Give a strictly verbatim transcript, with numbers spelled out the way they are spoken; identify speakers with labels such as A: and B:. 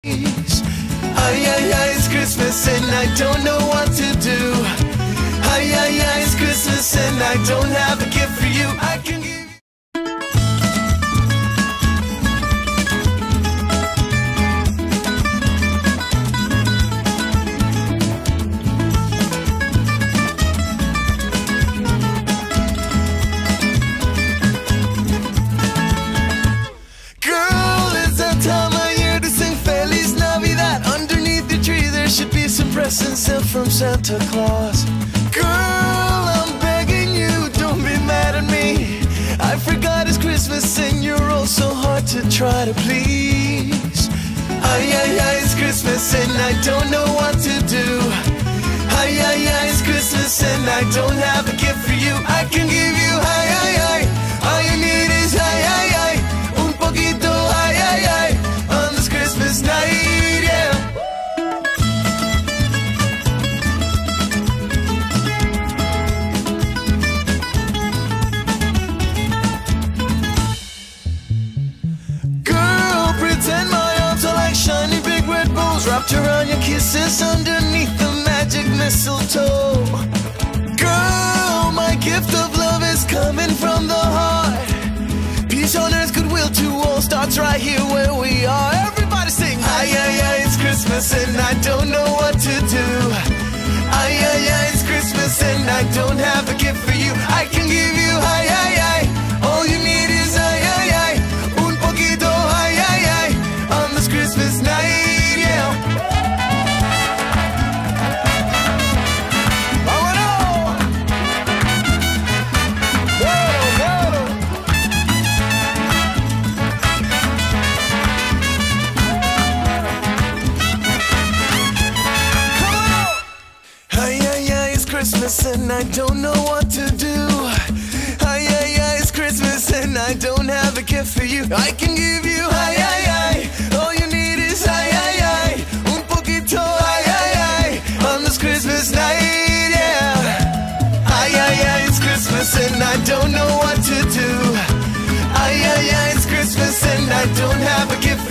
A: Ay, ay, ay, it's Christmas and I don't know what to do. Ay, ay, ay, it's Christmas and I don't have a gift for you. I can give presents sent from Santa Claus. Girl, I'm begging you, don't be mad at me. I forgot it's Christmas and you're all so hard to try to please. Ay, ay, ay, it's Christmas and I don't know what to do. Ay, ay, ay, it's Christmas and I don't have a gift for you. I can give you ay, ay, ay. All you need is ay, ay, ay. Un poquito ay, ay, ay. On this Christmas night, yeah. Wrapped around your kisses underneath the magic mistletoe. Girl, my gift of love is coming from the heart. Peace on earth, goodwill to all starts right here where we are. Everybody sing! Ay, ay, ay, it's Christmas and I don't know what to do. Ay, ay, ay, it's Christmas and I don't have a gift for you. I can give you ay, ay, ay. All you need is ay, ay, ay. Un poquito ay, ay, ay. On this Christmas night. Christmas and I don't know what to do. Ay, ay, ay, it's Christmas and I don't have a gift for you. I can give you ay, ay, ay. All you need is ay, ay, ay. Un poquito ay, ay, ay. On this Christmas night, yeah. Ay, ay, ay, it's Christmas and I don't know what to do. Ay, ay, ay, it's Christmas and I don't have a gift for you.